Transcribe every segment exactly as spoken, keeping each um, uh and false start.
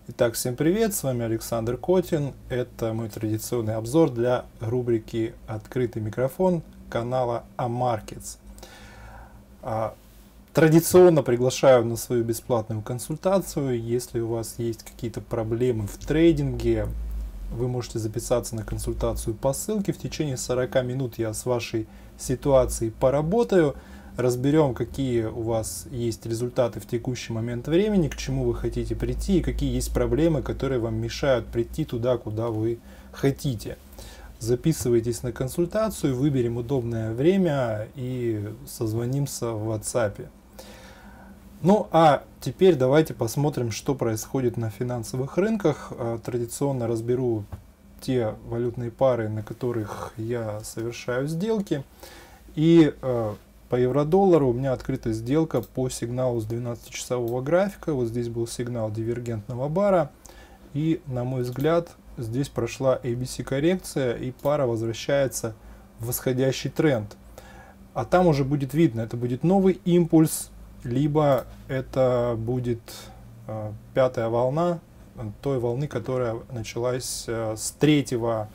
Итак, всем привет, с вами Александр Котин. Это мой традиционный обзор для рубрики «Открытый микрофон» канала Амаркетс. Традиционно приглашаю на свою бесплатную консультацию. Если у вас есть какие-то проблемы в трейдинге, вы можете записаться на консультацию по ссылке. В течение сорока минут я с вашей ситуацией поработаю. Разберем, какие у вас есть результаты в текущий момент времени, к чему вы хотите прийти и какие есть проблемы, которые вам мешают прийти туда, куда вы хотите. Записывайтесь на консультацию, выберем удобное время и созвонимся в WhatsApp. Ну а теперь давайте посмотрим, что происходит на финансовых рынках. Традиционно разберу те валютные пары, на которых я совершаю сделки. И по евро-доллару у меня открыта сделка по сигналу с двенадцатичасового графика. Вот здесь был сигнал дивергентного бара. И, на мой взгляд, здесь прошла эй би си-коррекция, и пара возвращается в восходящий тренд. А там уже будет видно, это будет новый импульс, либо это будет э, пятая волна той волны, которая началась э, с третьего,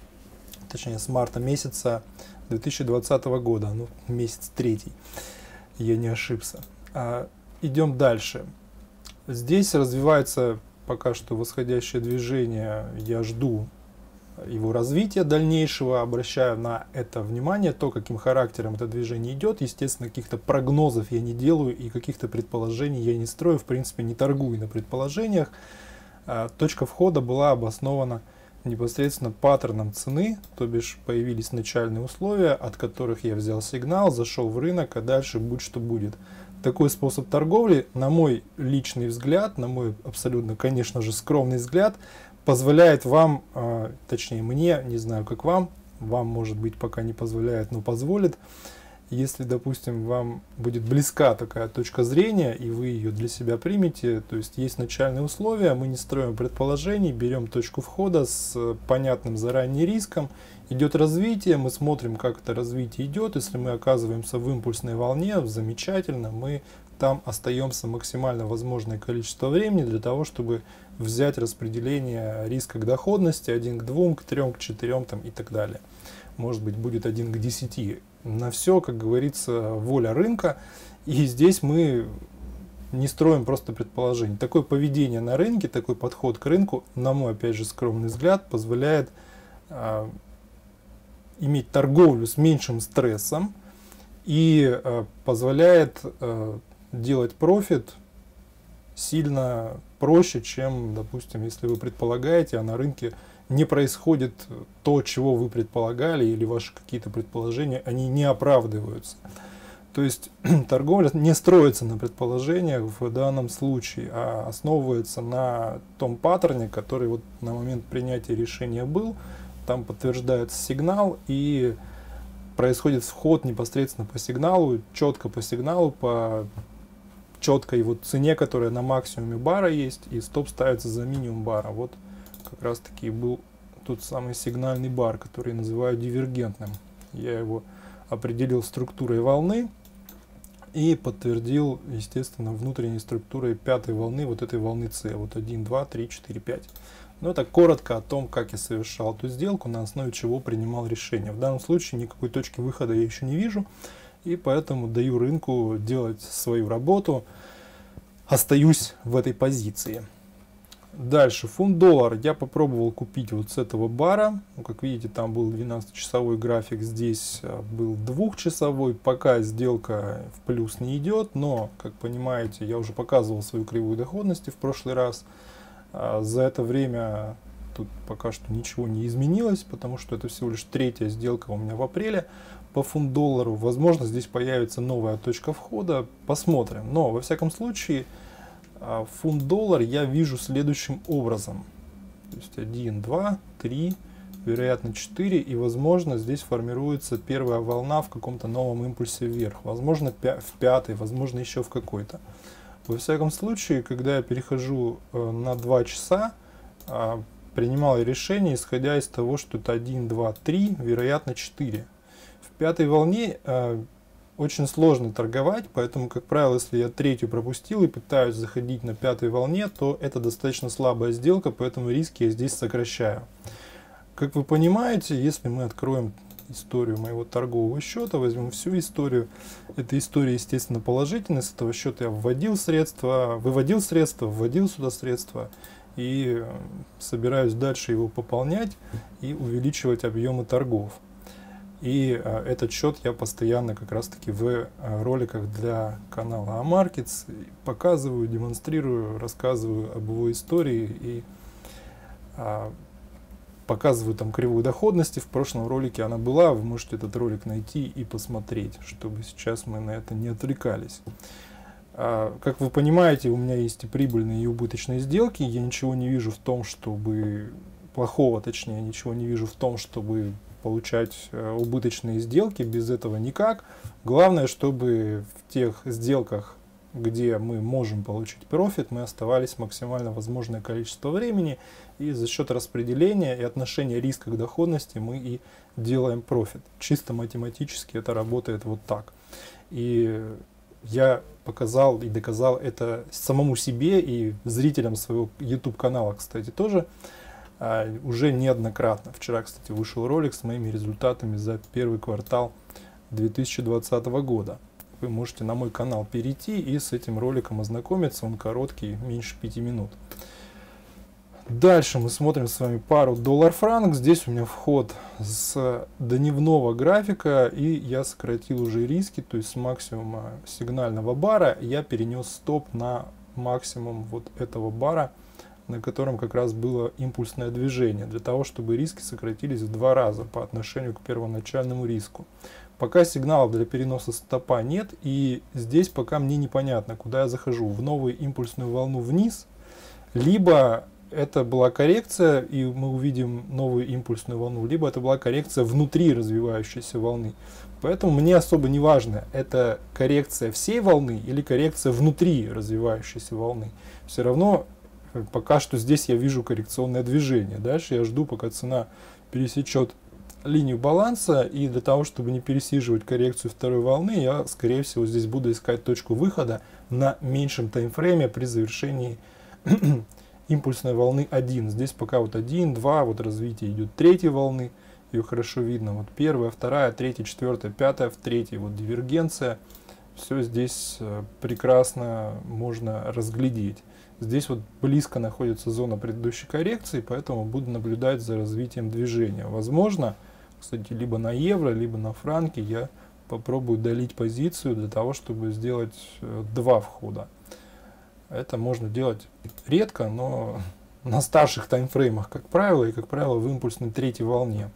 точнее с марта месяца две тысячи двадцатого года, ну месяц третий, я не ошибся. А, идем дальше. Здесь развивается пока что восходящее движение, я жду его развития дальнейшего, обращаю на это внимание, то, каким характером это движение идет. Естественно, каких-то прогнозов я не делаю и каких-то предположений я не строю, в принципе, не торгую на предположениях. А, точка входа была обоснована непосредственно паттерном цены, то бишь появились начальные условия, от которых я взял сигнал, зашел в рынок, а дальше будь что будет. Такой способ торговли, на мой личный взгляд, на мой абсолютно, конечно же, скромный взгляд, позволяет вам, э, точнее мне, не знаю как вам, вам может быть пока не позволяет, но позволит, если, допустим, вам будет близка такая точка зрения, и вы ее для себя примете, то есть есть начальные условия, мы не строим предположений, берем точку входа с понятным заранее риском, идет развитие, мы смотрим, как это развитие идет, если мы оказываемся в импульсной волне, замечательно, мы там остаемся максимально возможное количество времени для того, чтобы взять распределение риска к доходности один к двум, к трем, к четырем там, и так далее. Может быть, будет один к десяти. На все, как говорится, воля рынка. И здесь мы не строим просто предположений. Такое поведение на рынке, такой подход к рынку, на мой, опять же, скромный взгляд, позволяет э, иметь торговлю с меньшим стрессом и э, позволяет э, делать профит сильно проще, чем, допустим, если вы предполагаете, а на рынке не происходит то, чего вы предполагали, или ваши какие-то предположения, они не оправдываются. То есть торговля не строится на предположениях в данном случае, а основывается на том паттерне, который вот на момент принятия решения был, там подтверждается сигнал и происходит вход непосредственно по сигналу, четко по сигналу, по четкой вот цене, которая на максимуме бара есть, и стоп ставится за минимум бара. Вот как раз таки был тот самый сигнальный бар, который называю дивергентным. Я его определил структурой волны и подтвердил, естественно, внутренней структурой пятой волны, вот этой волны С. Вот один, два, три, четыре, пять. Но это коротко о том, как я совершал эту сделку, на основе чего принимал решение. В данном случае никакой точки выхода я еще не вижу, и поэтому даю рынку делать свою работу, остаюсь в этой позиции. Дальше, фунт-доллар я попробовал купить вот с этого бара. Ну, как видите, там был двенадцатичасовой график, здесь был двухчасовой. Пока сделка в плюс не идет, но, как понимаете, я уже показывал свою кривую доходности в прошлый раз. За это время тут пока что ничего не изменилось, потому что это всего лишь третья сделка у меня в апреле по фунт-доллару. Возможно, здесь появится новая точка входа, посмотрим. Но, во всяком случае, фунт-доллар я вижу следующим образом. То есть один, два, три, вероятно четыре, и возможно здесь формируется первая волна в каком-то новом импульсе вверх. Возможно в пятой, возможно еще в какой-то. Во всяком случае, когда я перехожу на два часа, принимал решение, исходя из того, что это один, два, три, вероятно четыре. В пятой волне очень сложно торговать, поэтому, как правило, если я третью пропустил и пытаюсь заходить на пятой волне, то это достаточно слабая сделка, поэтому риски я здесь сокращаю. Как вы понимаете, если мы откроем историю моего торгового счета, возьмем всю историю, эта история, естественно, положительная, с этого счета я вводил средства, выводил средства, вводил сюда средства и собираюсь дальше его пополнять и увеличивать объемы торгов. И а, этот счет я постоянно как раз таки в а, роликах для канала Амаркетс показываю, демонстрирую, рассказываю об его истории и а, показываю там кривую доходности. В прошлом ролике она была, вы можете этот ролик найти и посмотреть, чтобы сейчас мы на это не отвлекались. А, как вы понимаете, у меня есть и прибыльные, и убыточные сделки. Я ничего не вижу в том, чтобы плохого, точнее, ничего не вижу в том, чтобы получать э, убыточные сделки, без этого никак. Главное, чтобы в тех сделках, где мы можем получить профит, мы оставались максимально возможное количество времени, и за счет распределения и отношения риска к доходности мы и делаем профит. Чисто математически это работает вот так. И я показал и доказал это самому себе и зрителям своего YouTube канала, кстати, тоже. Uh, уже неоднократно. Вчера, кстати, вышел ролик с моими результатами за первый квартал две тысячи двадцатого года. Вы можете на мой канал перейти и с этим роликом ознакомиться. Он короткий, меньше пяти минут. Дальше мы смотрим с вами пару доллар-франк. Здесь у меня вход с дневного графика, и я сократил уже риски, то есть с максимума сигнального бара я перенес стоп на максимум вот этого бара, на котором как раз было импульсное движение, для того, чтобы риски сократились в два раза по отношению к первоначальному риску. Пока сигналов для переноса стопа нет, и здесь пока мне непонятно, куда я захожу, в новую импульсную волну вниз, либо это была коррекция, и мы увидим новую импульсную волну, либо это была коррекция внутри развивающейся волны. Поэтому мне особо не важно, это коррекция всей волны или коррекция внутри развивающейся волны. Все равно пока что здесь я вижу коррекционное движение. Дальше я жду, пока цена пересечет линию баланса. И для того, чтобы не пересиживать коррекцию второй волны, я, скорее всего, здесь буду искать точку выхода на меньшем таймфрейме при завершении импульсной волны один. Здесь пока вот один, два, вот развитие идет третьей волны. Ее хорошо видно. Вот первая, вторая, третья, четвертая, пятая, в третьей вот дивергенция. Все здесь прекрасно можно разглядеть. Здесь вот близко находится зона предыдущей коррекции, поэтому буду наблюдать за развитием движения. Возможно, кстати, либо на евро, либо на франки я попробую долить позицию для того, чтобы сделать э, два входа. Это можно делать редко, но на старших таймфреймах, как правило, и, как правило, в импульсной третьей волне.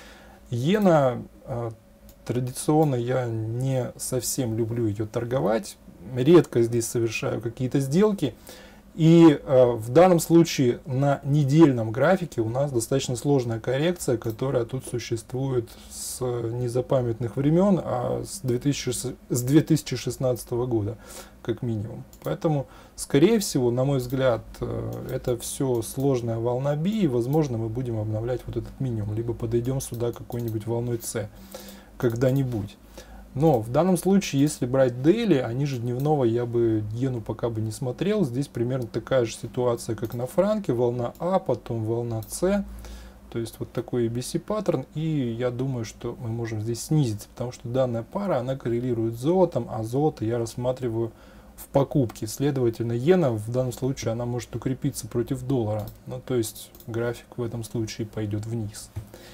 Иена, э, традиционно я не совсем люблю ее торговать. Редко здесь совершаю какие-то сделки. И э, в данном случае на недельном графике у нас достаточно сложная коррекция, которая тут существует с незапамятных времен, а с две тысячи шестнадцатого года как минимум. Поэтому, скорее всего, на мой взгляд, э, это все сложная волна би, и, возможно, мы будем обновлять вот этот минимум, либо подойдем сюда какой-нибудь волной С когда-нибудь. Но в данном случае, если брать дейли, а ниже дневного я бы иену пока бы не смотрел. Здесь примерно такая же ситуация, как на франке. Волна А, потом волна С. То есть вот такой и би си паттерн. И я думаю, что мы можем здесь снизиться, потому что данная пара, она коррелирует с золотом, а золото я рассматриваю в покупке. Следовательно, иена в данном случае она может укрепиться против доллара. Ну, то есть график в этом случае пойдет вниз.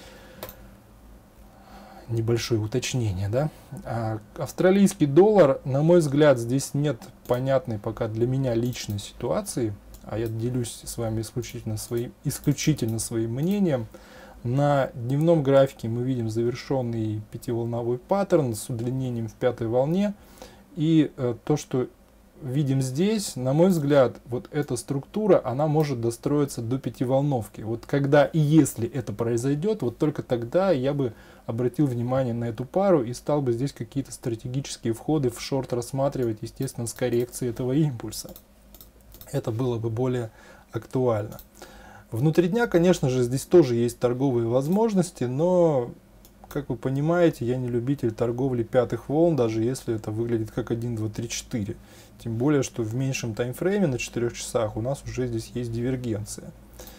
Небольшое уточнение, да? А, австралийский доллар, на мой взгляд, здесь нет понятной пока для меня личной ситуации, а я делюсь с вами исключительно своим, исключительно своим мнением. На дневном графике мы видим завершенный пятиволновой паттерн с удлинением в пятой волне, и э, то, что видим здесь, на мой взгляд, вот эта структура, она может достроиться до пятиволновки. Вот когда и если это произойдет, вот только тогда я бы обратил внимание на эту пару и стал бы здесь какие-то стратегические входы в шорт рассматривать, естественно, с коррекцией этого импульса. Это было бы более актуально. Внутри дня, конечно же, здесь тоже есть торговые возможности, но как вы понимаете, я не любитель торговли пятых волн, даже если это выглядит как один, два, три, четыре. Тем более, что в меньшем таймфрейме на четырёх часах у нас уже здесь есть дивергенция.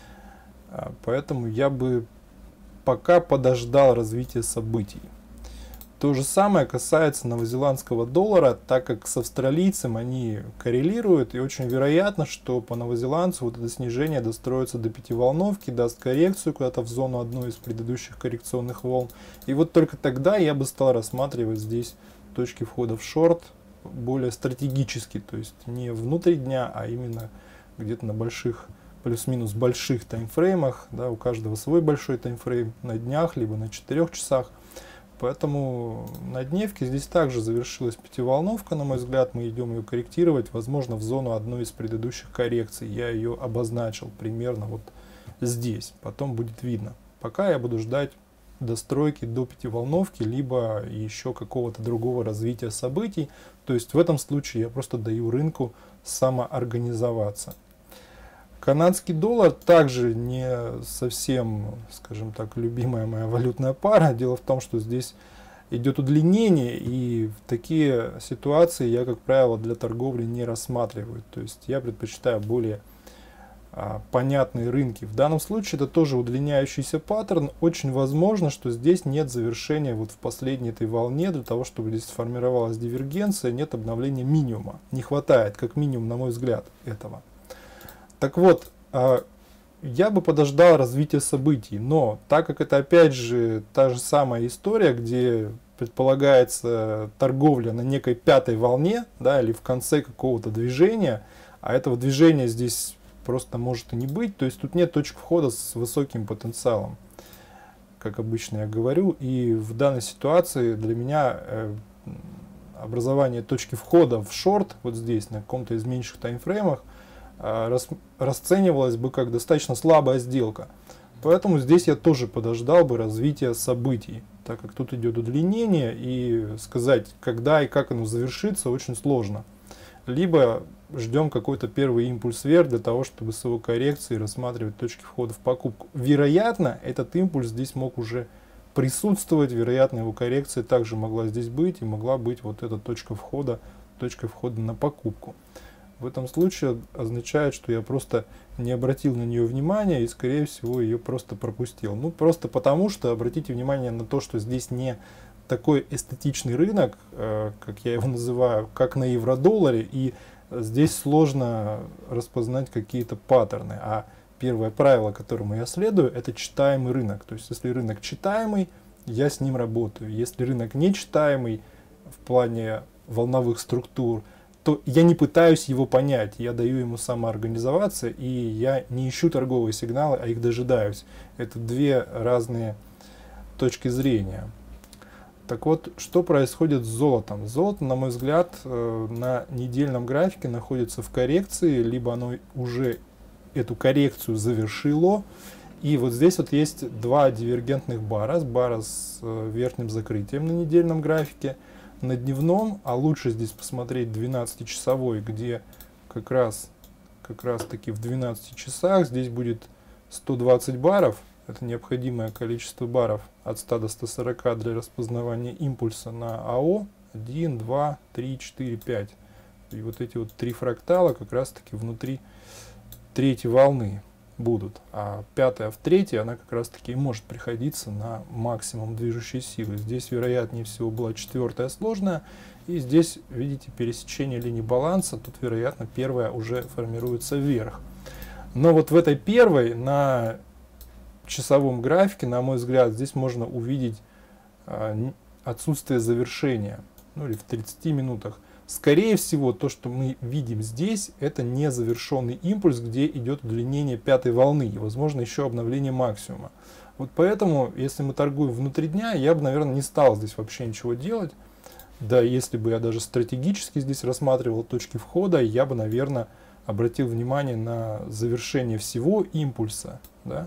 Поэтому я бы пока подождал развития событий. То же самое касается новозеландского доллара, так как с австралийцем они коррелируют, и очень вероятно, что по новозеландцу вот это снижение достроится до пятиволновки, даст коррекцию куда-то в зону одной из предыдущих коррекционных волн. И вот только тогда я бы стал рассматривать здесь точки входа в шорт более стратегически, то есть не внутри дня, а именно где-то на больших, плюс-минус больших таймфреймах, да, у каждого свой большой таймфрейм на днях, либо на четырёх часах. Поэтому на дневке здесь также завершилась пятиволновка, на мой взгляд, мы идем ее корректировать, возможно, в зону одной из предыдущих коррекций. Я ее обозначил примерно вот здесь, потом будет видно. Пока я буду ждать достройки до пятиволновки, либо еще какого-то другого развития событий. То есть в этом случае я просто даю рынку самоорганизоваться. Канадский доллар также не совсем, скажем так, любимая моя валютная пара. Дело в том, что здесь идет удлинение, и в такие ситуации я, как правило, для торговли не рассматриваю. То есть я предпочитаю более а, понятные рынки. В данном случае это тоже удлиняющийся паттерн. Очень возможно, что здесь нет завершения вот в последней этой волне. Для того, чтобы здесь сформировалась дивергенция, нет обновления минимума. Не хватает, как минимум, на мой взгляд, этого. Так вот, я бы подождал развития событий, но так как это опять же та же самая история, где предполагается торговля на некой пятой волне, да, или в конце какого-то движения, а этого движения здесь просто может и не быть, то есть тут нет точек входа с высоким потенциалом, как обычно я говорю, и в данной ситуации для меня образование точки входа в шорт, вот здесь, на каком-то из меньших таймфреймах, расценивалась бы как достаточно слабая сделка. Поэтому здесь я тоже подождал бы развития событий, так как тут идет удлинение, и сказать, когда и как оно завершится, очень сложно. Либо ждем какой-то первый импульс вверх для того, чтобы с его коррекцией рассматривать точки входа в покупку. Вероятно, этот импульс здесь мог уже присутствовать, вероятно, его коррекция также могла здесь быть, и могла быть вот эта точка входа, точка входа на покупку. В этом случае означает, что я просто не обратил на нее внимания и, скорее всего, ее просто пропустил. Ну, просто потому, что обратите внимание на то, что здесь не такой эстетичный рынок, э, как я его называю, как на евро-долларе, и здесь сложно распознать какие-то паттерны. А первое правило, которому я следую, это читаемый рынок. То есть, если рынок читаемый, я с ним работаю. Если рынок нечитаемый в плане волновых структур, то я не пытаюсь его понять, я даю ему самоорганизоваться, и я не ищу торговые сигналы, а их дожидаюсь. Это две разные точки зрения. Так вот, что происходит с золотом? Золото, на мой взгляд, на недельном графике находится в коррекции, либо оно уже эту коррекцию завершило. И вот здесь вот есть два дивергентных бара, бара с верхним закрытием на недельном графике. На дневном, а лучше здесь посмотреть двенадцатичасовой, где как раз, как раз таки в двенадцати часах здесь будет сто двадцать баров, это необходимое количество баров от ста до ста сорока для распознавания импульса на АО, один, два, три, четыре, пять. И вот эти вот три фрактала как раз таки внутри третьей волны будут, а пятая в третьей, она как раз таки может приходиться на максимум движущей силы. Здесь вероятнее всего была четвертая сложная, и здесь видите пересечение линий баланса, тут вероятно первая уже формируется вверх. Но вот в этой первой на часовом графике, на мой взгляд, здесь можно увидеть а, отсутствие завершения, ну или в тридцати минутах. Скорее всего, то, что мы видим здесь, это не завершенный импульс, где идет удлинение пятой волны и, возможно, еще обновление максимума. Вот поэтому, если мы торгуем внутри дня, я бы, наверное, не стал здесь вообще ничего делать. Да, если бы я даже стратегически здесь рассматривал точки входа, я бы, наверное, обратил внимание на завершение всего импульса. Да?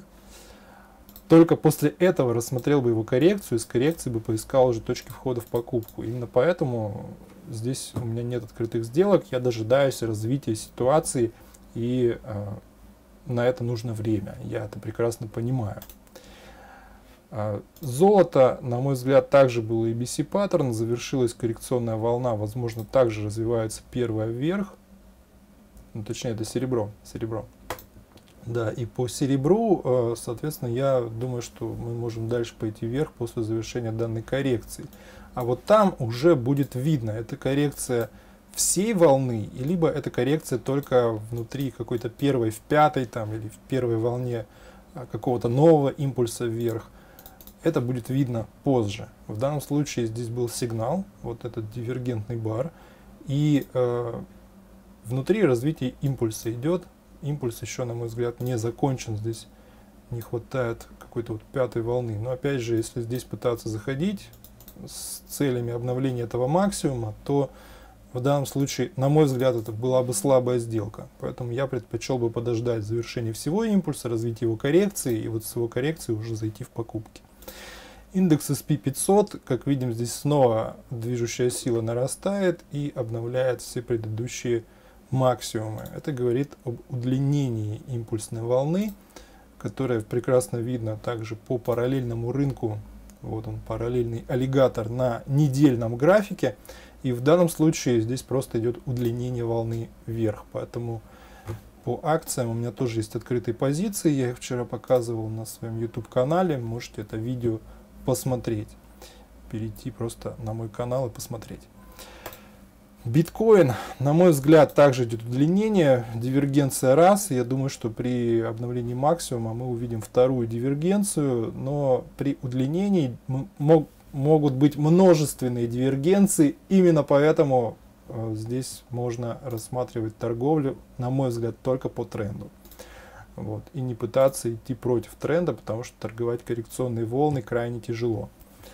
Только после этого рассмотрел бы его коррекцию, и с коррекцией бы поискал уже точки входа в покупку. Именно поэтому здесь у меня нет открытых сделок, я дожидаюсь развития ситуации, и э, на это нужно время, я это прекрасно понимаю. Золото, на мой взгляд, также был эй би си паттерн, завершилась коррекционная волна, возможно, также развивается первая вверх, ну, точнее, это серебро, серебро. Да, и по серебру, соответственно, я думаю, что мы можем дальше пойти вверх после завершения данной коррекции. А вот там уже будет видно, это коррекция всей волны, и либо это коррекция только внутри какой-то первой в пятой там, или в первой волне какого-то нового импульса вверх. Это будет видно позже. В данном случае здесь был сигнал, вот этот дивергентный бар, и э, внутри развитие импульса идет. Импульс еще, на мой взгляд, не закончен, здесь не хватает какой-то вот пятой волны. Но опять же, если здесь пытаться заходить с целями обновления этого максимума, то в данном случае, на мой взгляд, это была бы слабая сделка. Поэтому я предпочел бы подождать завершения всего импульса, развития его коррекции, и вот с его коррекцией уже зайти в покупки. Индекс эс пи пятьсот, как видим, здесь снова движущая сила нарастает и обновляет все предыдущие максимумы. Это говорит об удлинении импульсной волны, которая прекрасно видно также по параллельному рынку. Вот он, параллельный аллигатор на недельном графике. И в данном случае здесь просто идет удлинение волны вверх. Поэтому по акциям у меня тоже есть открытые позиции. Я их вчера показывал на своем YouTube канале. Можете это видео посмотреть. Перейти просто на мой канал и посмотреть. Биткоин, на мой взгляд, также идет удлинение, дивергенция раз. Я думаю, что при обновлении максимума мы увидим вторую дивергенцию, но при удлинении мог, могут быть множественные дивергенции. Именно поэтому э, здесь можно рассматривать торговлю, на мой взгляд, только по тренду. Вот, и не пытаться идти против тренда, потому что торговать коррекционные волны крайне тяжело.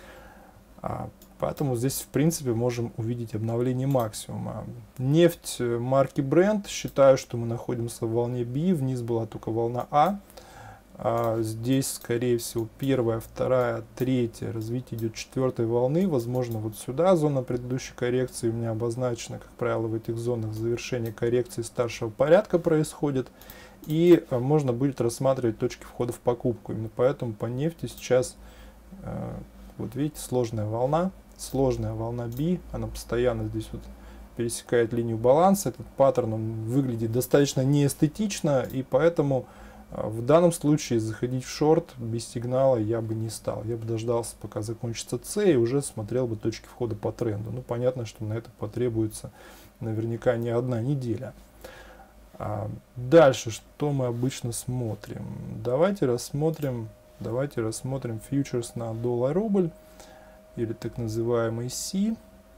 А, Поэтому здесь, в принципе, можем увидеть обновление максимума. Нефть марки Brent, считаю, что мы находимся в волне B, вниз была только волна А. А здесь, скорее всего, первая, вторая, третья, развитие идет четвертой волны. Возможно, вот сюда зона предыдущей коррекции у меня обозначена. Как правило, в этих зонах завершение коррекции старшего порядка происходит. И а, можно будет рассматривать точки входа в покупку. Именно поэтому по нефти сейчас, а, вот видите, сложная волна. Сложная волна B, она постоянно здесь вот пересекает линию баланса. Этот паттерн он выглядит достаточно неэстетично, и поэтому а, в данном случае заходить в шорт без сигнала я бы не стал. Я бы дождался, пока закончится C, и уже смотрел бы точки входа по тренду. Ну, понятно, что на это потребуется наверняка не одна неделя. А дальше, что мы обычно смотрим? Давайте рассмотрим, давайте рассмотрим фьючерс на доллар-рубль, или так называемый Си.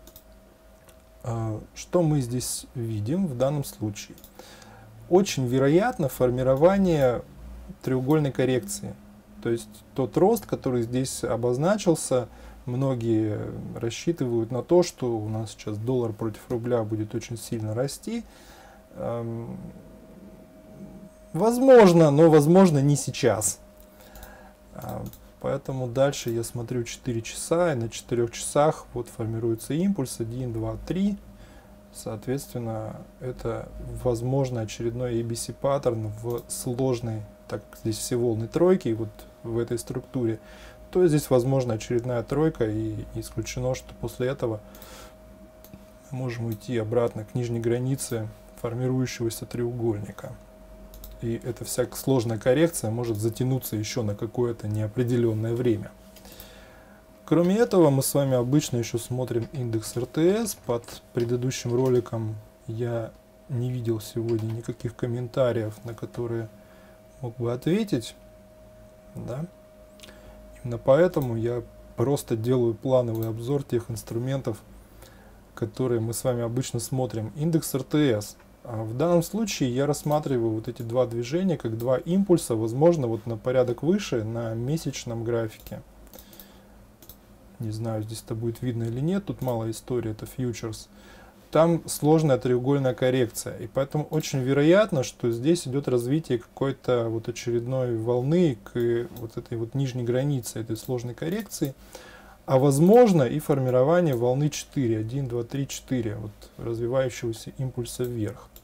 Что мы здесь видим в данном случае? Очень вероятно формирование треугольной коррекции. То есть тот рост, который здесь обозначился, многие рассчитывают на то, что у нас сейчас доллар против рубля будет очень сильно расти. Возможно, но возможно не сейчас. Поэтому дальше я смотрю четыре часа, и на четырёх часах вот формируется импульс один, два, три. Соответственно, это, возможно, очередной эй би си паттерн в сложной, так как здесь все волны тройки, вот в этой структуре, то здесь, возможно, очередная тройка, и исключено, что после этого мы можем уйти обратно к нижней границе формирующегося треугольника. И эта вся сложная коррекция может затянуться еще на какое-то неопределенное время. Кроме этого, мы с вами обычно еще смотрим индекс эр тэ эс. Под предыдущим роликом я не видел сегодня никаких комментариев, на которые мог бы ответить. Да? Именно поэтому я просто делаю плановый обзор тех инструментов, которые мы с вами обычно смотрим. Индекс эр тэ эс. В данном случае я рассматриваю вот эти два движения как два импульса, возможно, вот на порядок выше, на месячном графике. Не знаю, здесь это будет видно или нет, тут мало истории, это фьючерс. Там сложная треугольная коррекция, и поэтому очень вероятно, что здесь идет развитие какой-то вот очередной волны к вот этой вот нижней границе этой сложной коррекции. А возможно и формирование волны четыре, один, два, три, четыре, вот развивающегося импульса вверх.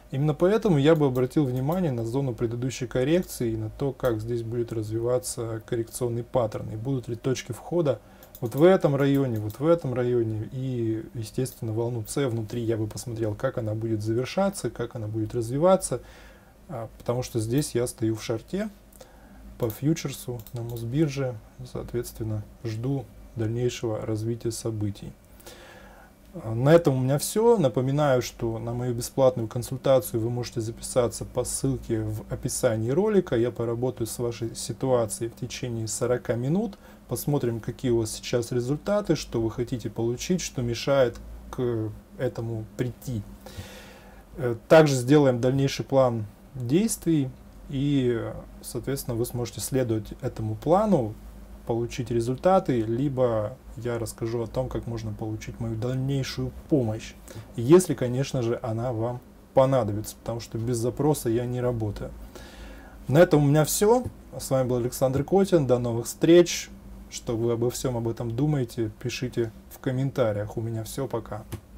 Именно поэтому я бы обратил внимание на зону предыдущей коррекции и на то, как здесь будет развиваться коррекционный паттерн, и будут ли точки входа вот в этом районе, вот в этом районе, и, естественно, волну С внутри я бы посмотрел, как она будет завершаться, как она будет развиваться, потому что здесь я стою в шорте по фьючерсу на Мосбирже, соответственно, жду дальнейшего развития событий. На этом у меня все. Напоминаю, что на мою бесплатную консультацию вы можете записаться по ссылке в описании ролика. Я поработаю с вашей ситуацией в течение сорока минут. Посмотрим, какие у вас сейчас результаты, что вы хотите получить, что мешает к этому прийти. Также сделаем дальнейший план действий, и, соответственно, вы сможете следовать этому плану, получить результаты, либо я расскажу о том, как можно получить мою дальнейшую помощь, если, конечно же, она вам понадобится, потому что без запроса я не работаю. На этом у меня все. С вами был Александр Котин. До новых встреч. Что вы обо всем об этом думаете, пишите в комментариях. У меня все. Пока.